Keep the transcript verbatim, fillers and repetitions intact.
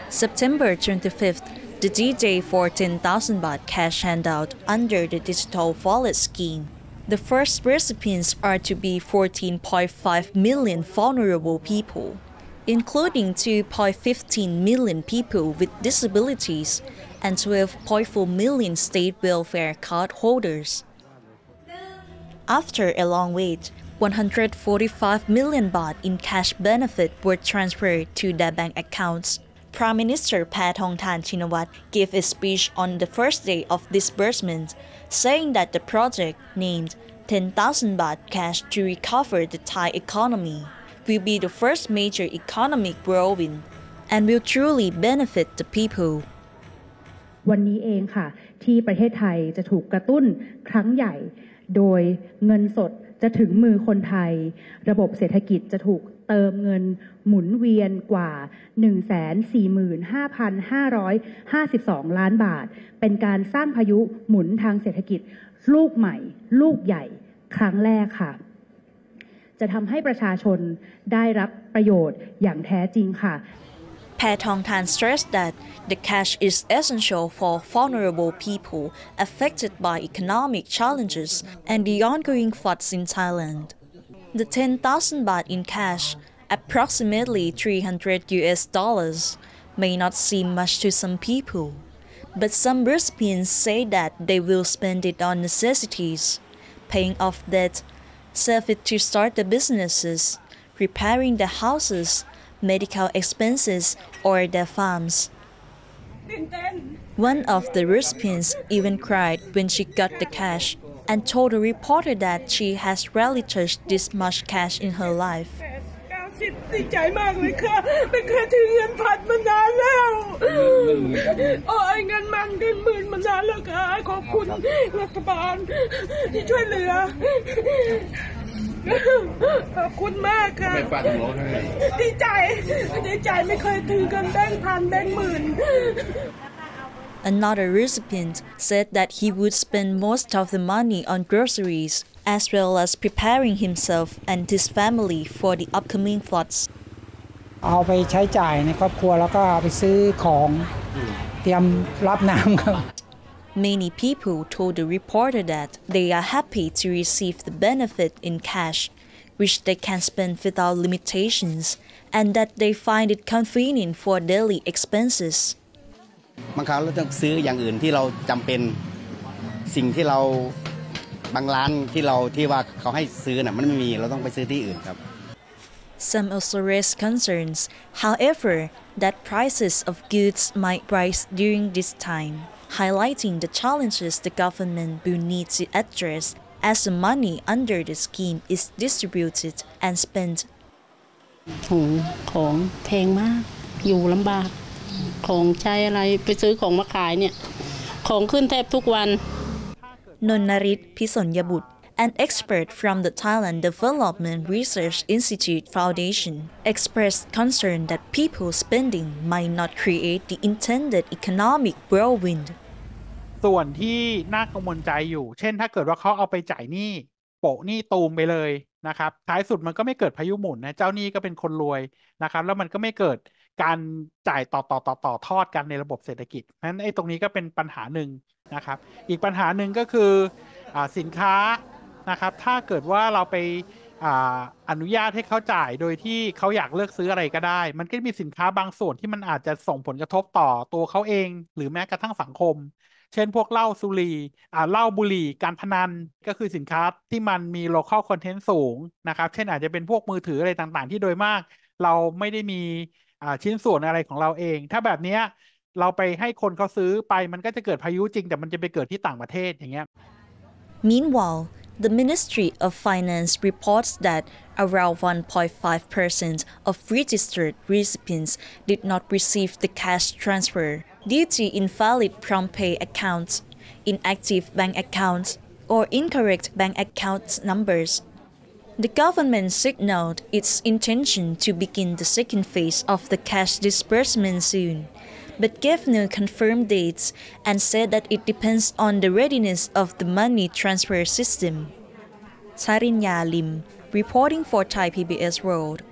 September twenty-fifth, the D-Day for ten thousand baht cash handout under the Digital Wallet scheme. The first recipients are to be fourteen point five million vulnerable people, including two point one five million people with disabilities and twelve point four million state welfare card holders. After a long wait, one hundred forty-five million baht in cash benefit were transferred to their bank accounts. Prime Minister Paetongtarn Shinawatra gave a speech on the first day of disbursement, saying that the project, named ten thousand baht cash to recover the Thai economy, will be the first major economic whirlwind and will truly benefit the people. วันนี้เองค่ะที่ประเทศไทยจะถูกกระตุ้นครั้งใหญ่โดยเงินสดจะถึงมือคนไทยระบบเศรษฐกิจจะถูกเติมเงินหมุนเวียนกว่า หนึ่งแสนสี่หมื่นห้าพันห้าร้อยห้าสิบสอง ล้านบาทเป็นการสร้างพายุหมุนทางเศรษฐกิจลูกใหม่ลูกใหญ่ครั้งแรกค่ะจะทำให้ประชาชนได้รับประโยชน์อย่างแท้จริงค่ะ Paetongtarn stressed that the cash is essential for vulnerable people affected by economic challenges and the ongoing floods in Thailand. The ten thousand baht in cash, approximately three hundred U S dollars, may not seem much to some people, but some recipients say that they will spend it on necessities, paying off debt, save it to start the businesses, repairing the houses, medical expenses, or their farms. One of the recipients even cried when she got the cash and told a reporter that she has rarely touched this much cash in her life. ดีใจมากเลยค่ะไม่เคยถือเงินพันมานานแล้วโอ้ยเงินมันเงินหมื่นมานานแล้วค่ะขอบคุณรัฐบาลที่ช่วยเหลือขอบคุณมากค่ะดีใจดีใจไม่เคยถือเงินแบงค์พันแบงค์หมื่น Another recipient said that he would spend most of the money on groceries as well as preparing himself and his family for the upcoming floods. เอาไปใช้จ่ายในครอบครัวแล้วก็ไปซื้อของเตรียมรับน้ำครับ Many people told the reporter that they are happy to receive the benefit in cash, which they can spend without limitations, and that they find it convenient for daily expenses. บางครั้งเราต้องซื้ออย่างอื่นที่เราจำเป็นสิ่งที่เราบางร้านที่เราที่ว่าเขาให้ซื้อน่ะมันไม่มีเราต้องไปซื้อที่อื่นครับ Some also raised concerns, however, that prices of goods might rise during this time, highlighting the challenges the government will need to address as the money under the scheme is distributed and spent. ของของแพงมากอยู่ลำบากของใช้อะไรไปซื้อของมาขายเนี่ยของขึ้นแทบทุกวัน Nonnarit Pisonyabut, an expert from the Thailand Development Research Institute Foundation, expressed concern that people spending might not create the intended economic whirlwind. ส่วนที่น่ากังวลใจอยู่เช่นถ้าเกิดว่าเขาเอาไปจ่ายหนี้โปะหนี้ตูมไปเลยนะครับท้ายสุดมันก็ไม่เกิดพายุหมุนนะเจ้าหนี้ก็เป็นคนรวยนะครับแล้วมันก็ไม่เกิดการจ่ายต่อต่อต่อต่อทอดกันในระบบเศรษฐกิจเพราะฉะนั้นไอ้ตรงนี้ก็เป็นปัญหาหนึ่งนะครับอีกปัญหาหนึ่งก็คืออ่าสินค้านะครับถ้าเกิดว่าเราไปอ่าอนุญาตให้เขาจ่ายโดยที่เขาอยากเลือกซื้ออะไรก็ได้มันก็มีสินค้าบางส่วนที่มันอาจจะส่งผลกระทบต่อตัวเขาเองหรือแม้กระทั่งสังคมเช่นพวกเหล้าสุรีอ่าเหล้าบุหรี่การพนันก็คือสินค้าที่มันมี local content สูงนะครับเช่นอาจจะเป็นพวกมือถืออะไรต่างๆที่โดยมากเราไม่ได้มีอ่าชิ้นส่วนอะไรของเราเองถ้าแบบนี้เราไปให้คนเขาซื้อไปมันก็จะเกิดพายุจริงแต่มันจะไปเกิดที่ต่างประเทศอย่างเงี้ย Meanwhile, the Ministry of Finance reports that around one point five percent of registered recipients did not receive the cash transfer due to invalid prompt pay accounts, inactive bank accounts, or incorrect bank account numbers. The government signaled its intention to begin the second phase of the cash disbursement soon, but gave no confirmed dates and said that it depends on the readiness of the money transfer system. Sarinya Lim, reporting for Thai พี บี เอส World.